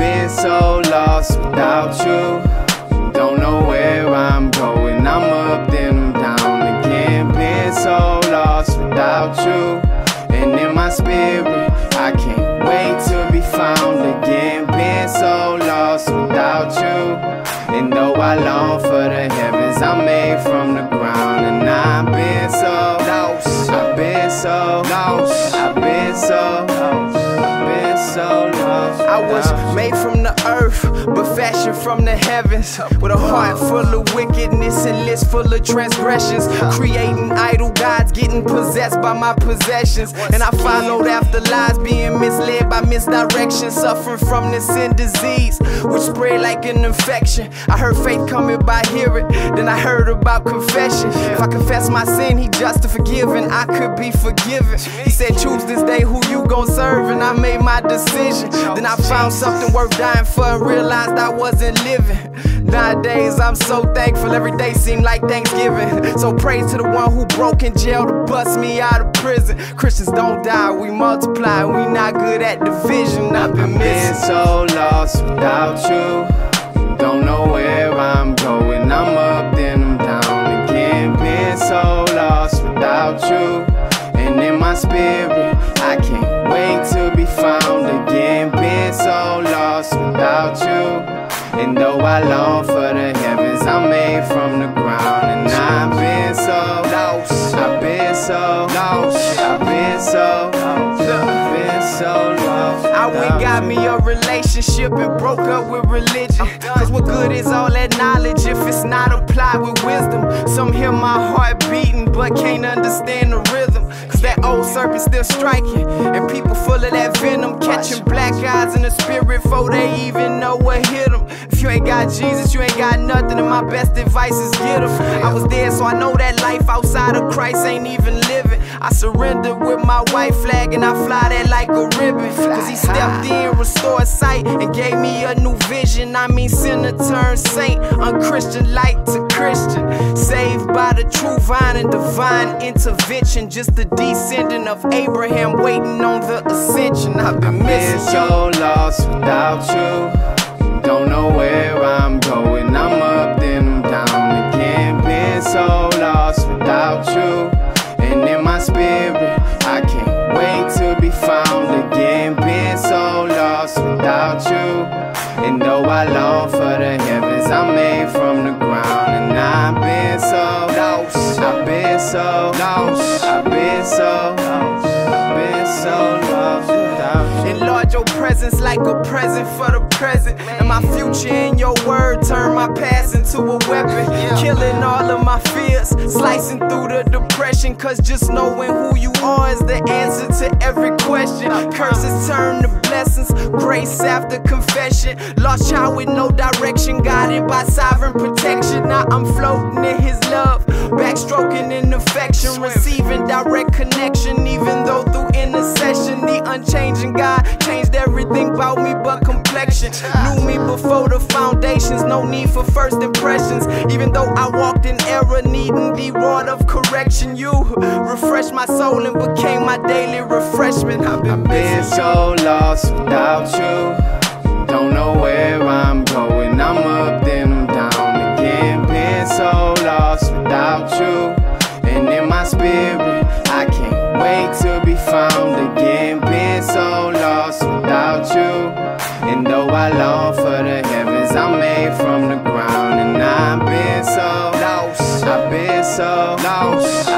been so lost without you. Don't know where I'm going, I'm up then I'm down again. Been so lost without you, and in my spirit I can't wait to be found again. Been so lost without you, and though I long for the heavens, I'm made from the ground. And I've been so lost, I've been so lost, I've been so lost, I've been so lost. I was made from the earth, but fashioned from the heavens, with a heart full of wickedness and list full of transgressions. Creating idol gods, getting possessed by my possessions. And I followed after lies, being misled by misdirection. Suffering from this sin disease, which spread like an infection. I heard faith coming by hearing, then I heard about confession. If I confess my sin, he just to forgive, and I could be forgiven. He said choose this day who you gon' serve, and I made my decision. Then I found something worth dying for and realized I wasn't living. Nowadays I'm so thankful, every day seemed like Thanksgiving. So praise to the one who broke in jail to bust me out of prison. Christians don't die, we multiply, we not good at division. I've been missing, so lost without you. Don't know where I'm going, I'm up then I'm down again. Been so lost without you, and in my spirit I can't wait to be found again. Been so lost without you, and though I long for the heavens, I'm made from the ground. And I've been so lost, I've been so lost, I've been so lost, I've been so lost. I went got me a relationship and broke up with religion. Cause what good is all that knowledge if it's not applied with wisdom? Some hear my heart beating but can't understand the rhythm. Cause that old serpent still striking, and people full of that venom, catching black eyes in the spirit before they even know what hit them. If you ain't got Jesus, you ain't got nothing, and my best advice is get him. I was dead, so I know that life outside of Christ ain't even living. I surrendered with my white flag, and I fly that like a ribbon. Cause he stepped in, restored sight, and gave me a new vision. I mean sinner turned saint, unchristian light to Christian. Saved by the true vine and divine intervention. Just the descendant of Abraham waiting on the ascension. I've been missing so lost without you. Don't know where I'm going, I'm up then I'm down again. Been so lost without you, and in my spirit I can't wait to be found again. Been so lost without you, and though I long for the heavens, I'm made from the ground. And I've been so lost, I've been so lost, I've been so lost, I've been so lost without you. Enlarge your presence like a present for the present, and my future in your word. Turn my past into a weapon, killing all of my fears, slicing through the depression. Cause just knowing who you are is the answer to every question. Curses turn to blessings, grace after confession. Lost child with no direction, guided by sovereign protection. Now I'm floating in his love, backstroking in affection, receiving direct connection. Even though through intercession, the unchanging God changed everything about me but complexion. Knew me before the foundations, no need for first impressions. Even though I walked in error, needing the rod of correction, you refreshed my soul and became my daily refreshment. I've been so lost without you. Don't know where I'm going, I'm up then I'm down again. Been so lost without you, and in my spirit I can't wait to be found again. Been so lost without you, and though I long for the heavens, I'm made from the ground. And I've been so lost, I've been so lost,